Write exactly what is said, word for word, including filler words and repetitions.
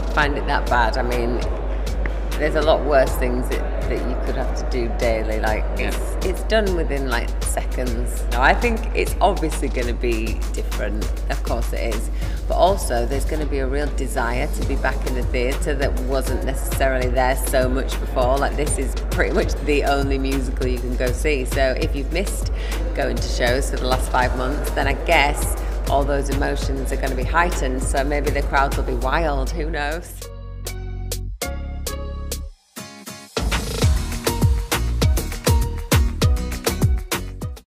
find it that bad. I mean, there's a lot worse things that, that you could have to do daily. Like, it's, it's done within like seconds. No, I think it's obviously going to be different. Of course it is. But also there's going to be a real desire to be back in the theatre that wasn't necessarily there so much before. Like, this is pretty much the only musical you can go see. So if you've missed going to shows for the last five months, then I guess all those emotions are going to be heightened. So maybe the crowds will be wild. Who knows?